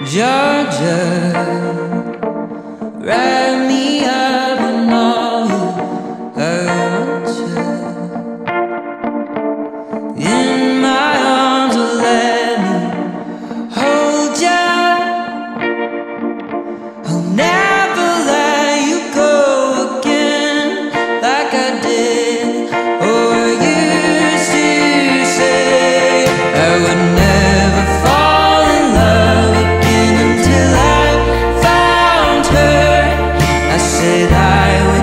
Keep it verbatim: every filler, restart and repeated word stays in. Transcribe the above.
Georgia, wrap me up in all you want you. In my arms, will let me hold ya. I'll never let you go again like I did or used to say. I would never fall in love again until I found her. I said I would